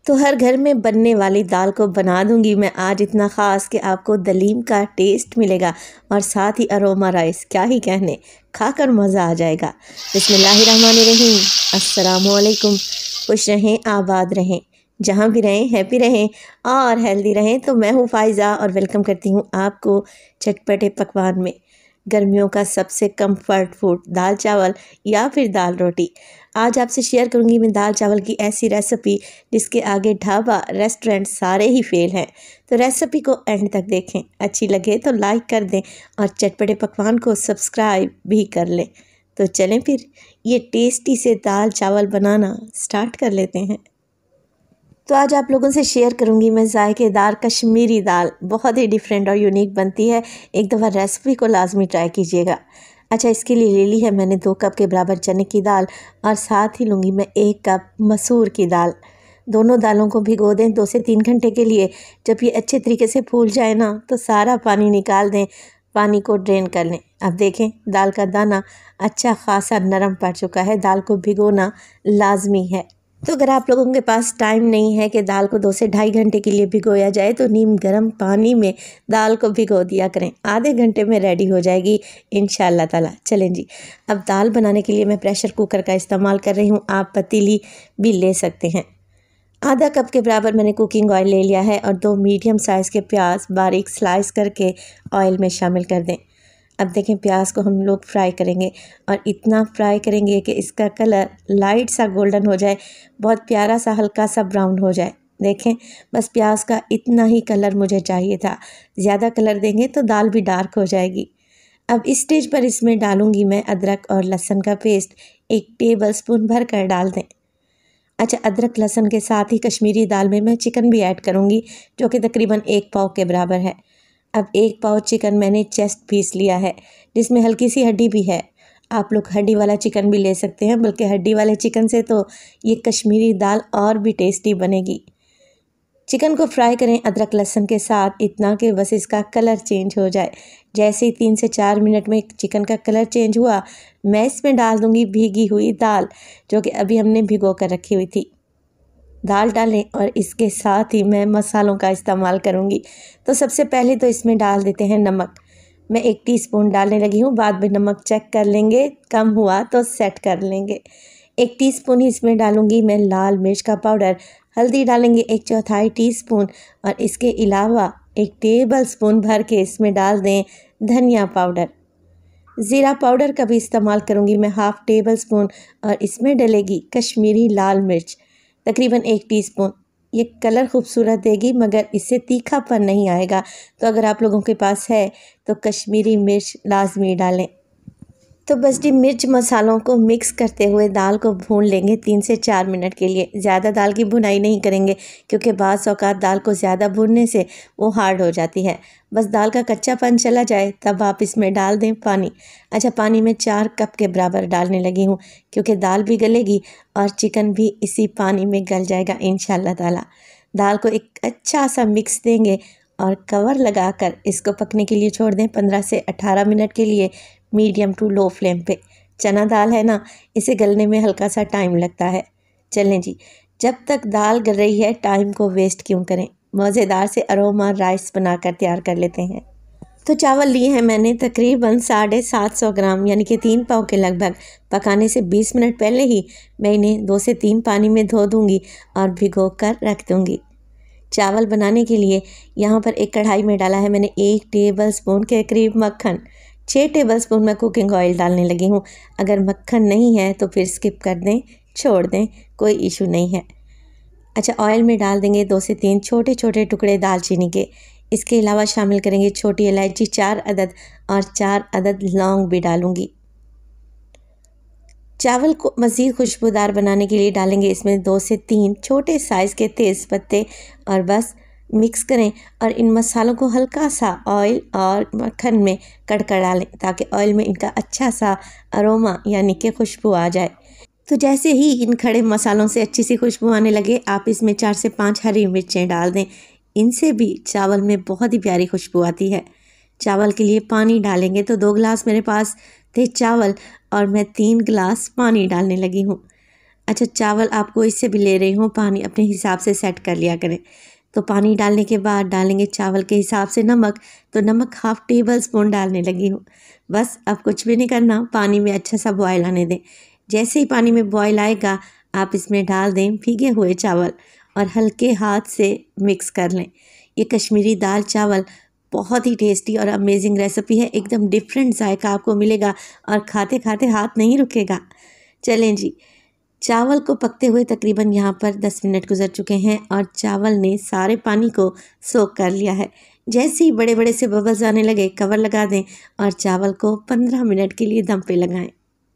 तो हर घर में बनने वाली दाल को बना दूंगी मैं आज इतना ख़ास कि आपको दलीम का टेस्ट मिलेगा और साथ ही अरोमा राइस, क्या ही कहने, खाकर मज़ा आ जाएगा। बिस्मिल्लाहिर्रहमानिर्रहीम, अस्सलामुअलैकुम। खुश रहें, आबाद रहें, जहाँ भी रहें हैप्पी रहें और हेल्दी रहें। तो मैं हूँ फ़ाइज़ा और वेलकम करती हूँ आपको चटपटे पकवान में। गर्मियों का सबसे कंफर्ट फूड दाल चावल या फिर दाल रोटी। आज आपसे शेयर करूंगी मैं दाल चावल की ऐसी रेसिपी जिसके आगे ढाबा रेस्टोरेंट सारे ही फेल हैं। तो रेसिपी को एंड तक देखें, अच्छी लगे तो लाइक कर दें और चटपटे पकवान को सब्सक्राइब भी कर लें। तो चलें फिर ये टेस्टी से दाल चावल बनाना स्टार्ट कर लेते हैं। तो आज आप लोगों से शेयर करूंगी मैं जायकेदार कश्मीरी दाल, बहुत ही डिफरेंट और यूनिक बनती है। एक दफ़ा रेसिपी को लाजमी ट्राई कीजिएगा। अच्छा, इसके लिए ले ली है मैंने 2 कप के बराबर चने की दाल और साथ ही लूँगी मैं 1 कप मसूर की दाल। दोनों दालों को भिगो दें 2 से 3 घंटे के लिए। जब ये अच्छे तरीके से फूल जाए ना तो सारा पानी निकाल दें, पानी को ड्रेन कर लें। अब देखें दाल का दाना अच्छा खासा नरम पड़ चुका है। दाल को भिगोना लाजमी है। तो अगर आप लोगों के पास टाइम नहीं है कि दाल को 2 से ढाई घंटे के लिए भिगोया जाए तो नीम गर्म पानी में दाल को भिगो दिया करें, आधे घंटे में रेडी हो जाएगी इंशाअल्लाह ताला। चलें जी, अब दाल बनाने के लिए मैं प्रेशर कुकर का इस्तेमाल कर रही हूँ, आप पतीली भी ले सकते हैं। आधा कप के बराबर मैंने कुकिंग ऑयल ले लिया है और 2 मीडियम साइज़ के प्याज बारीक स्लाइस करके ऑयल में शामिल कर दें। अब देखें प्याज को हम लोग फ्राई करेंगे और इतना फ्राई करेंगे कि इसका कलर लाइट सा गोल्डन हो जाए, बहुत प्यारा सा हल्का सा ब्राउन हो जाए। देखें बस प्याज का इतना ही कलर मुझे चाहिए था, ज़्यादा कलर देंगे तो दाल भी डार्क हो जाएगी। अब इस स्टेज पर इसमें डालूंगी मैं अदरक और लहसुन का पेस्ट, 1 टेबल स्पून भर कर डाल दें। अच्छा, अदरक लहसुन के साथ ही कश्मीरी दाल में मैं चिकन भी ऐड करूंगी जो कि तकरीबन 1 पाव के बराबर है। अब 1 पाव चिकन मैंने चेस्ट पीस लिया है जिसमें हल्की सी हड्डी भी है। आप लोग हड्डी वाला चिकन भी ले सकते हैं, बल्कि हड्डी वाले चिकन से तो ये कश्मीरी दाल और भी टेस्टी बनेगी। चिकन को फ्राई करें अदरक लहसुन के साथ, इतना कि बस इसका कलर चेंज हो जाए। जैसे ही 3 से 4 मिनट में चिकन का कलर चेंज हुआ, मैं इसमें डाल दूंगी भीगी हुई दाल जो कि अभी हमने भिगो कर रखी हुई थी। दाल डालें और इसके साथ ही मैं मसालों का इस्तेमाल करूंगी। तो सबसे पहले तो इसमें डाल देते हैं नमक। मैं 1 टीस्पून डालने लगी हूँ, बाद में नमक चेक कर लेंगे, कम हुआ तो सेट कर लेंगे। 1 टीस्पून ही इसमें डालूंगी मैं लाल मिर्च का पाउडर। हल्दी डालेंगे 1/4 टीस्पून और इसके अलावा 1 टेबल स्पून भर के इसमें डाल दें धनिया पाउडर। ज़ीरा पाउडर का भी इस्तेमाल करूंगी मैं 1/2 टेबल स्पून और इसमें डलेगी कश्मीरी लाल मिर्च तकरीबन 1 टीस्पून। ये कलर खूबसूरत देगी मगर इससे तीखापन नहीं आएगा, तो अगर आप लोगों के पास है तो कश्मीरी मिर्च लाजमी डालें। तो बस जी मिर्च मसालों को मिक्स करते हुए दाल को भून लेंगे 3 से 4 मिनट के लिए। ज़्यादा दाल की भुनाई नहीं करेंगे क्योंकि बाज़ औक़ात दाल को ज़्यादा भूनने से वो हार्ड हो जाती है। बस दाल का कच्चापन चला जाए तब आप इसमें डाल दें पानी। अच्छा, पानी में 4 कप के बराबर डालने लगी हूँ क्योंकि दाल भी गलेगी और चिकन भी इसी पानी में गल जाएगा इंशाअल्लाह ताला। दाल को एक अच्छा सा मिक्स देंगे और कवर लगाकर इसको पकने के लिए छोड़ दें 15 से 18 मिनट के लिए, मीडियम टू लो फ्लेम पे। चना दाल है ना, इसे गलने में हल्का सा टाइम लगता है। चलें जी, जब तक दाल गल रही है टाइम को वेस्ट क्यों करें, मज़ेदार से अरोमा राइस बनाकर तैयार कर लेते हैं। तो चावल लिए हैं मैंने तकरीबन 750 ग्राम, यानी कि 3 पाव के लगभग। पकाने से 20 मिनट पहले ही मैं इन्हें 2 से 3 पानी में धो दूँगी और भिगो कर रख दूँगी। चावल बनाने के लिए यहाँ पर एक कढ़ाई में डाला है मैंने 1 टेबल स्पून के करीब मक्खन। 6 टेबल स्पून मैं कुकिंग ऑयल डालने लगी हूँ। अगर मक्खन नहीं है तो फिर स्किप कर दें, छोड़ दें, कोई इशू नहीं है। अच्छा, ऑयल में डाल देंगे 2 से 3 छोटे छोटे टुकड़े दालचीनी के। इसके अलावा शामिल करेंगे छोटी इलायची 4 अदद और 4 अदद लौंग भी डालूँगी। चावल को मज़ीद खुशबूदार बनाने के लिए डालेंगे इसमें 2 से 3 छोटे साइज़ के तेज़ पत्ते और बस मिक्स करें और इन मसालों को हल्का सा ऑयल और मक्खन में कड़कर डालें ताकि ऑयल में इनका अच्छा सा अरोमा यानी कि खुशबू आ जाए। तो जैसे ही इन खड़े मसालों से अच्छी सी खुशबू आने लगे, आप इसमें 4 से 5 हरी मिर्चें डाल दें। इनसे भी चावल में बहुत ही प्यारी खुशबू आती है। चावल के लिए पानी डालेंगे तो 2 गिलास मेरे पास थे चावल और मैं 3 गिलास पानी डालने लगी हूँ। अच्छा, चावल आपको इससे भी ले रही हूँ, पानी अपने हिसाब से सेट कर लिया करें। तो पानी डालने के बाद डालेंगे चावल के हिसाब से नमक, तो नमक 1/2 टेबल स्पून डालने लगी हूँ। बस अब कुछ भी नहीं करना, पानी में अच्छा सा बॉयल आने दें। जैसे ही पानी में बॉयल आएगा आप इसमें डाल दें भीगे हुए चावल और हल्के हाथ से मिक्स कर लें। ये कश्मीरी दाल चावल बहुत ही टेस्टी और अमेजिंग रेसिपी है, एकदम डिफरेंट जायका आपको मिलेगा और खाते खाते हाथ नहीं रुकेगा। चलें जी, चावल को पकते हुए तकरीबन यहाँ पर 10 मिनट गुजर चुके हैं और चावल ने सारे पानी को सोख कर लिया है। जैसे ही बड़े बड़े से बबल्स आने लगे कवर लगा दें और चावल को 15 मिनट के लिए दम पे लगाएं।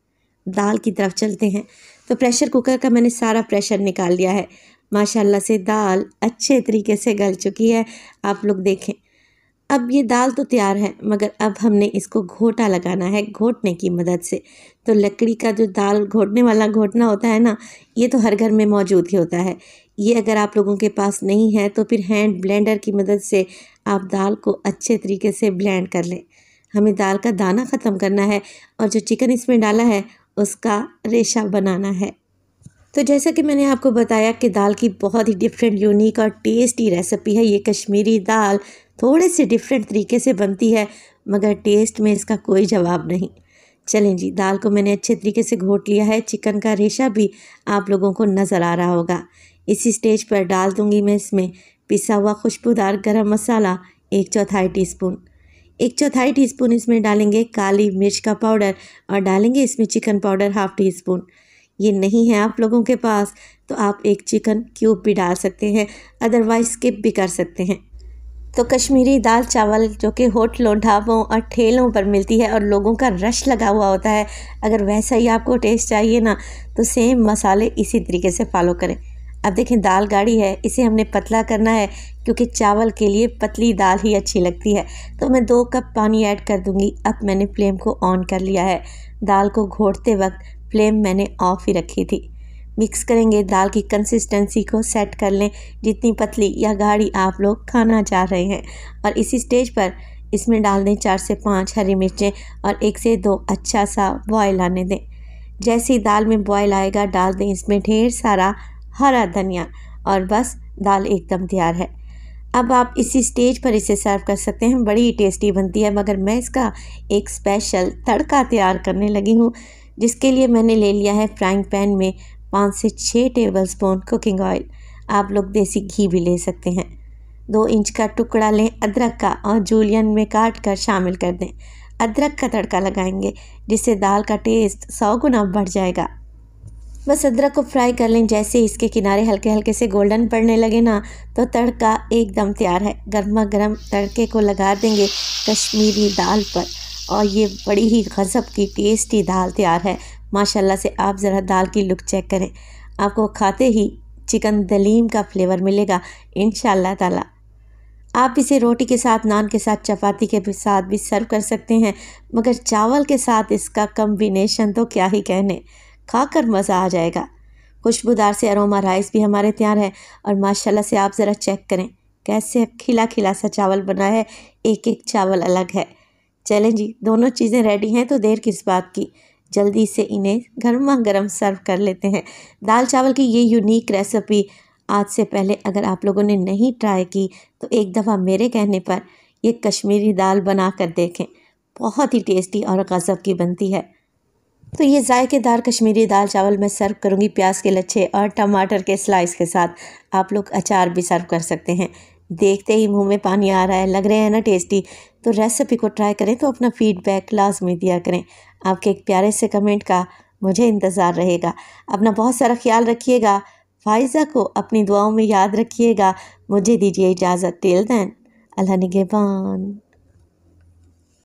दाल की तरफ चलते हैं। तो प्रेशर कुकर का मैंने सारा प्रेशर निकाल लिया है। माशाल्लाह से दाल अच्छे तरीके से गल चुकी है, आप लोग देखें। अब ये दाल तो तैयार है, मगर अब हमने इसको घोटा लगाना है घोटने की मदद से। तो लकड़ी का जो दाल घोटने वाला घोटना होता है ना, ये तो हर घर में मौजूद ही होता है। ये अगर आप लोगों के पास नहीं है तो फिर हैंड ब्लेंडर की मदद से आप दाल को अच्छे तरीके से ब्लेंड कर लें। हमें दाल का दाना ख़त्म करना है और जो चिकन इसमें डाला है उसका रेशा बनाना है। तो जैसा कि मैंने आपको बताया कि दाल की बहुत ही डिफरेंट, यूनिक और टेस्टी रेसिपी है ये कश्मीरी दाल। थोड़े से डिफरेंट तरीके से बनती है मगर टेस्ट में इसका कोई जवाब नहीं। चलें जी, दाल को मैंने अच्छे तरीके से घोट लिया है। चिकन का रेशा भी आप लोगों को नज़र आ रहा होगा। इसी स्टेज पर डाल दूंगी मैं इसमें पिसा हुआ खुशबूदार गरम मसाला 1/4 टीस्पून। 1/4 टीस्पून इसमें डालेंगे काली मिर्च का पाउडर और डालेंगे इसमें चिकन पाउडर 1/2 टीस्पून। ये नहीं है आप लोगों के पास तो आप एक चिकन क्यूब भी डाल सकते हैं, अदरवाइज़ स्किप भी कर सकते हैं। तो कश्मीरी दाल चावल जो कि होटलों, ढाबों और ठेलों पर मिलती है और लोगों का रश लगा हुआ होता है, अगर वैसा ही आपको टेस्ट चाहिए ना तो सेम मसाले इसी तरीके से फॉलो करें। अब देखें दाल गाढ़ी है, इसे हमने पतला करना है क्योंकि चावल के लिए पतली दाल ही अच्छी लगती है। तो मैं 2 कप पानी ऐड कर दूंगी। अब मैंने फ्लेम को ऑन कर लिया है। दाल को घोटते वक्त फ्लेम मैंने ऑफ ही रखी थी। मिक्स करेंगे, दाल की कंसिस्टेंसी को सेट कर लें जितनी पतली या गाढ़ी आप लोग खाना चाह रहे हैं। और इसी स्टेज पर इसमें डाल दें 4 से 5 हरी मिर्चें और 1 से 2 अच्छा सा बॉयल आने दें। जैसे ही दाल में बॉयल आएगा डाल दें इसमें ढेर सारा हरा धनिया और बस दाल एकदम तैयार है। अब आप इसी स्टेज पर इसे सर्व कर सकते हैं। बड़ी ही टेस्टी बनती है, मगर मैं इसका एक स्पेशल तड़का तैयार करने लगी हूँ, जिसके लिए मैंने ले लिया है फ्राइंग पैन में 5 से 6 टेबलस्पून कुकिंग ऑयल। आप लोग देसी घी भी ले सकते हैं। 2 इंच का टुकड़ा लें अदरक का और जूलियन में काट कर शामिल कर दें। अदरक का तड़का लगाएंगे जिससे दाल का टेस्ट 100 गुना बढ़ जाएगा। बस अदरक को फ्राई कर लें। जैसे इसके किनारे हल्के हल्के से गोल्डन पड़ने लगे ना तो तड़का एकदम तैयार है। गर्मा गर्म तड़के को लगा देंगे कश्मीरी दाल पर और ये बड़ी ही गज़ब की टेस्टी दाल तैयार है। माशाल्लाह से आप ज़रा दाल की लुक चेक करें, आपको खाते ही चिकन दलीम का फ्लेवर मिलेगा इंशाअल्लाह ताला। आप इसे रोटी के साथ, नान के साथ, चपाती के साथ भी सर्व कर सकते हैं, मगर चावल के साथ इसका कम्बिनेशन तो क्या ही कहने, खाकर मज़ा आ जाएगा। खुशबूदार से अरोमा राइस भी हमारे तैयार है और माशाल्लाह से आप ज़रा चेक करें कैसे खिला खिला सा चावल बना है, एक एक चावल अलग है। चलें जी, दोनों चीज़ें रेडी हैं तो देर किस बात की, जल्दी से इन्हें गर्मा गर्म सर्व कर लेते हैं। दाल चावल की ये यूनिक रेसिपी आज से पहले अगर आप लोगों ने नहीं ट्राई की तो एक दफ़ा मेरे कहने पर ये कश्मीरी दाल बना कर देखें, बहुत ही टेस्टी और गज़ब की बनती है। तो ये जायकेदार कश्मीरी दाल चावल मैं सर्व करूँगी प्याज के लच्छे और टमाटर के स्लाइस के साथ। आप लोग अचार भी सर्व कर सकते हैं। देखते ही मुंह में पानी आ रहा है, लग रहे हैं ना टेस्टी। तो रेसिपी को ट्राई करें तो अपना फीडबैक लाजमी दिया करें। आपके एक प्यारे से कमेंट का मुझे इंतज़ार रहेगा। अपना बहुत सारा ख्याल रखिएगा। फ़ाइज़ा को अपनी दुआओं में याद रखिएगा। मुझे दीजिए इजाज़त। टिल देन, अल्लाह निगहबान।